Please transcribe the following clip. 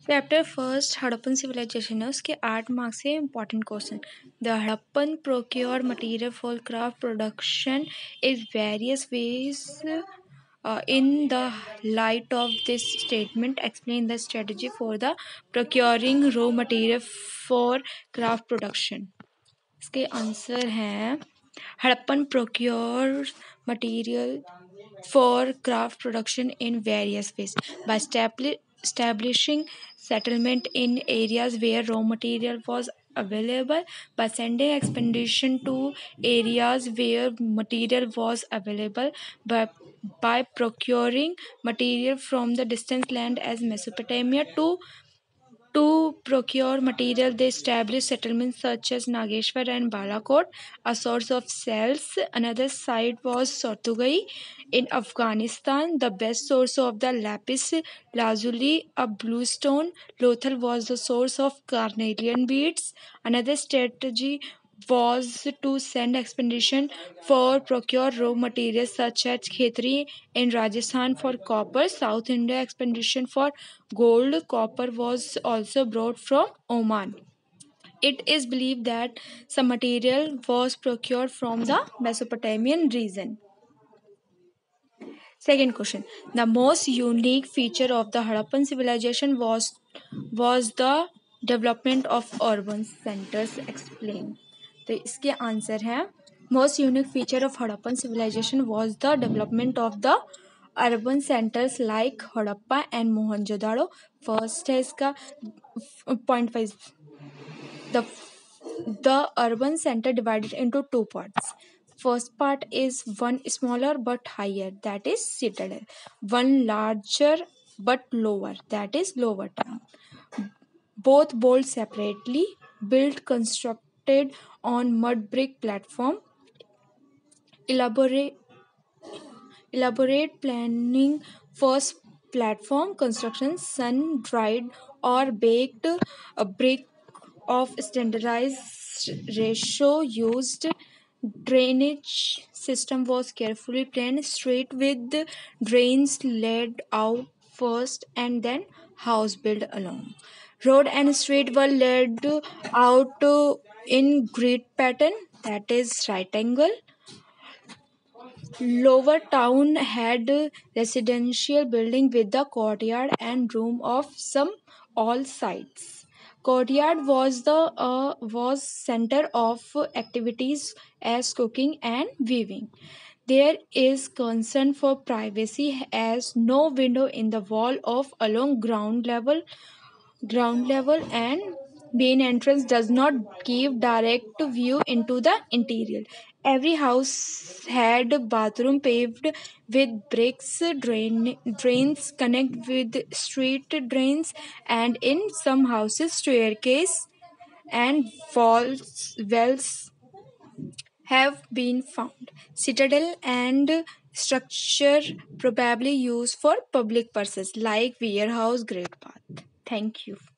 Chapter first Harappan civilisation है, उसके 8 marks से important question. The Harappan procure material for craft production is various ways. In the light of this statement, explain the strategy for the procuring raw material for craft production. इसके answer हैं Harappan procure material for craft production in various ways by establishing settlement in areas where raw material was available, by sending expedition to areas where material was available, by procuring material from the distant land as Mesopotamia. To procure material, they established settlements such as Nageshwar and Balakot, a source of sales. Another site was Sortugai in Afghanistan, the best source of the lapis lazuli, a blue stone. Lothal was the source of carnelian beads. Another strategy was to send expedition for procure raw materials such as Khetri in Rajasthan for copper, South India expedition for gold. Copper was also brought from Oman. It is believed that some material was procured from the Mesopotamian region. Second question. The most unique feature of the Harappan civilization was the development of urban centers. Explain. तो इसके answer हैं most unique feature of Harappan civilization was the development of the urban centres like Harappa and Mohenjodaro. First है इसका point wise. The urban center divided into two parts. First part is one smaller but higher, that is citadel. One larger but lower, that is lower town. Both built separately, built constructed on mud brick platform. Elaborate planning. First platform construction, sun dried or baked brick of standardized ratio used. Drainage system was carefully planned, street with drains laid out first and then house built along. Road and street were laid out in grid pattern, that is right angle. Lower town had residential building with the courtyard and room of some all sides. Courtyard was center of activities as cooking and weaving. There is concern for privacy as no window in the wall of along ground level and main entrance does not give direct view into the interior. Every house had bathroom paved with bricks, drains connect with street drains, and in some houses staircase and wells have been found. Citadel and structure probably used for public purposes like warehouse, great bath. Thank you.